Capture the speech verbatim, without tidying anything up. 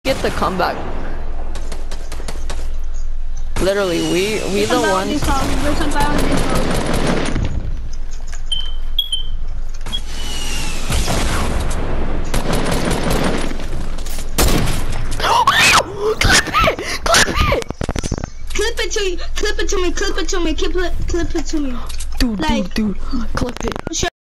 get the comeback. Literally, we we the ones. Clip it! Clip it! Clip it to me! Clip it to me! Clip it to me! Clip it! Clip it to me! Dude, like, dude, dude, clip it.